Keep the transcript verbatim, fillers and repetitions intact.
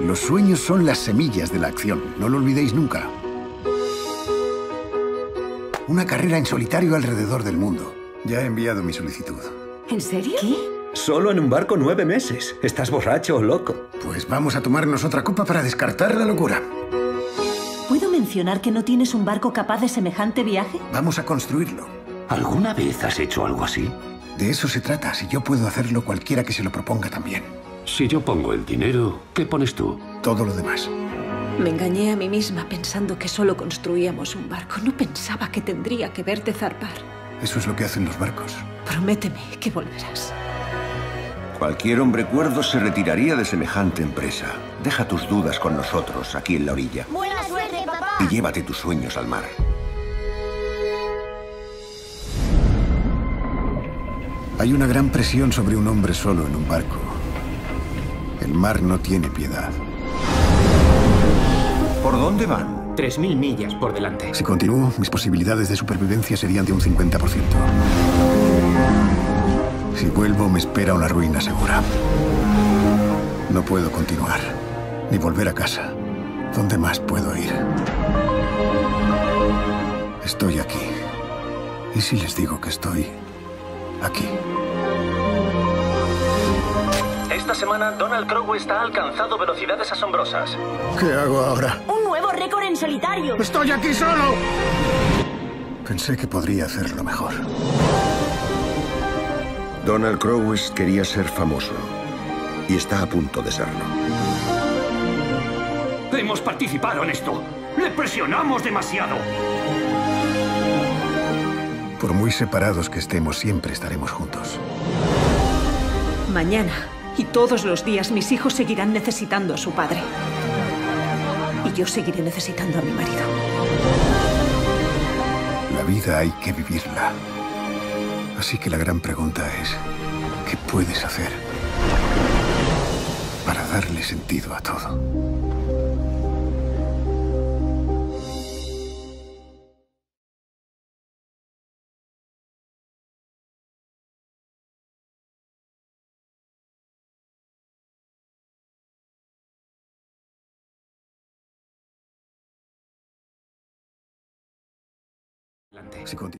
Los sueños son las semillas de la acción. No lo olvidéis nunca. Una carrera en solitario alrededor del mundo. Ya he enviado mi solicitud. ¿En serio? ¿Qué? Solo en un barco nueve meses. ¿Estás borracho o loco? Pues vamos a tomarnos otra copa para descartar la locura. ¿Puedo mencionar que no tienes un barco capaz de semejante viaje? Vamos a construirlo. ¿Alguna vez has hecho algo así? De eso se trata. Si yo puedo hacerlo, cualquiera que se lo proponga también. Si yo pongo el dinero, ¿qué pones tú? Todo lo demás. Me engañé a mí misma pensando que solo construíamos un barco. No pensaba que tendría que verte zarpar. Eso es lo que hacen los barcos. Prométeme que volverás. Cualquier hombre cuerdo se retiraría de semejante empresa. Deja tus dudas con nosotros, aquí en la orilla. ¡Buena suerte, papá! Y llévate tus sueños al mar. Hay una gran presión sobre un hombre solo en un barco. El mar no tiene piedad. ¿Por dónde van? Tres mil millas por delante. Si continúo, mis posibilidades de supervivencia serían de un cincuenta por ciento. Si vuelvo, me espera una ruina segura. No puedo continuar, ni volver a casa. ¿Dónde más puedo ir? Estoy aquí. ¿Y si les digo que estoy aquí? Esta semana, Donald Crowest ha alcanzado velocidades asombrosas. ¿Qué hago ahora? ¡Un nuevo récord en solitario! ¡Estoy aquí solo! Pensé que podría hacerlo mejor. Donald Crowest quería ser famoso. Y está a punto de serlo. Hemos participado en esto. Le presionamos demasiado. Por muy separados que estemos, siempre estaremos juntos. Mañana y todos los días mis hijos seguirán necesitando a su padre. Y yo seguiré necesitando a mi marido. La vida hay que vivirla. Así que la gran pregunta es, ¿qué puedes hacer para darle sentido a todo? Si